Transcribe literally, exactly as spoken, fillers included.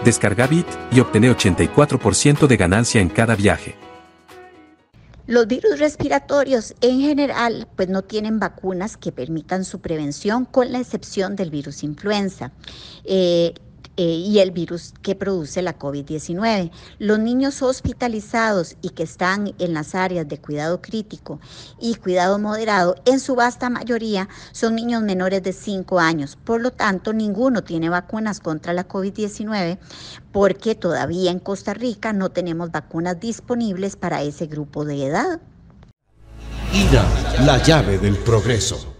Descarga Bit y obtené ochenta y cuatro por ciento de ganancia en cada viaje. Los virus respiratorios en general pues no tienen vacunas que permitan su prevención, con la excepción del virus influenza eh, eh, y el virus que produce la COVID diecinueve. Los niños hospitalizados y que están en las áreas de cuidado crítico y cuidado moderado, en su vasta mayoría son niños menores de cinco años. Por lo tanto, ninguno tiene vacunas contra la COVID diecinueve porque todavía en Costa Rica no tenemos vacunas disponibles para ese grupo de edad. I N A, la llave del progreso.